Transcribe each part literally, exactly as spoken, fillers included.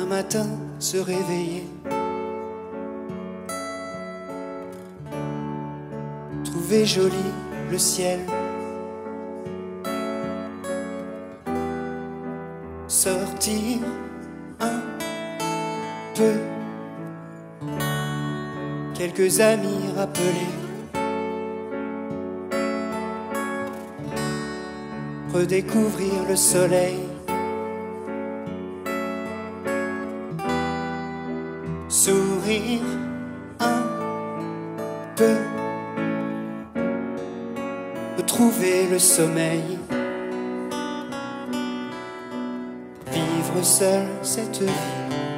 un matin se réveiller, trouver joli le ciel, sortir un peu, quelques amis rappelés, redécouvrir le soleil, sourire un peu, retrouver le sommeil, vivre seul cette vie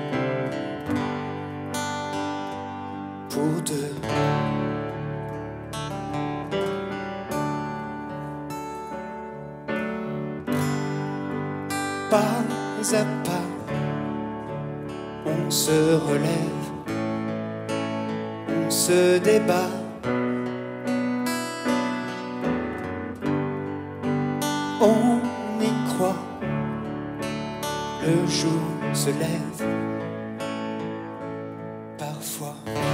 pour deux. Pas à pas, on se relève, on se débat, on y croit, le jour se lève, parfois.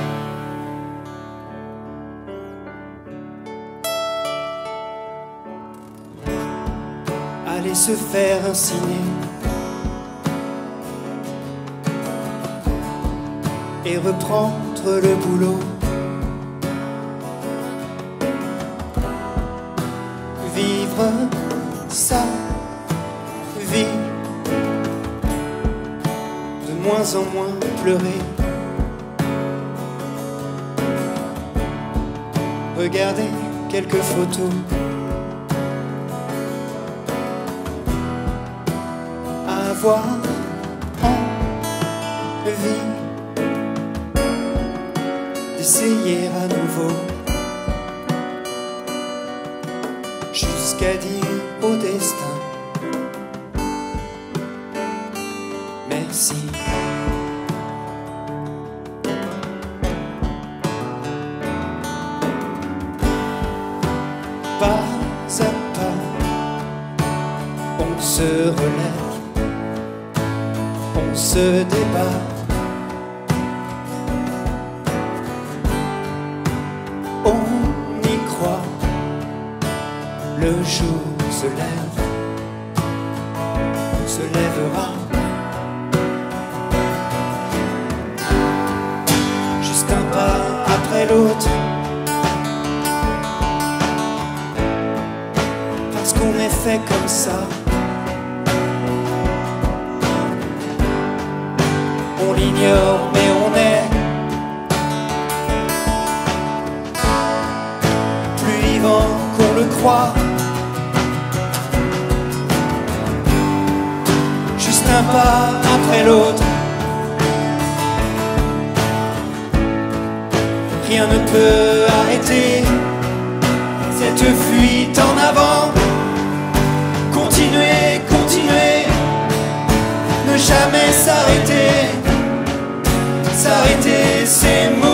Aller se faire insinuer et reprendre le boulot, vivre sa vie, de moins en moins pleurer, regarder quelques photos, avoir envie d'essayer à nouveau, jusqu'à dire au destin merci. Pas à pas, on se relève, on se débat, on y croit, le jour se lève, se lèvera, juste un pas après l'autre, parce qu'on est fait comme ça. On l'ignore mais on est plus vivant qu'on le croit. Juste un pas après l'autre, rien ne peut arrêter cette fuite en avant. Continuer, continuer, ne jamais s'arrêter. S'arrêter, c'est mourir.